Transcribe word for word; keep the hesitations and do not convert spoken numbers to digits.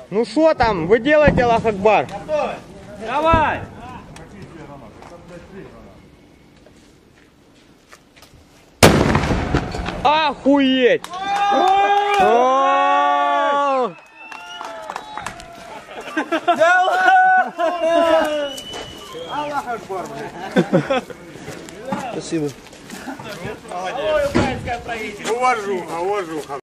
Ну что там? Вы делаете, Аллах Акбар? Давай! Охуеть! О! Аллах Акбар! Спасибо. Ой, украинское правительство! Уважуха, уважуха.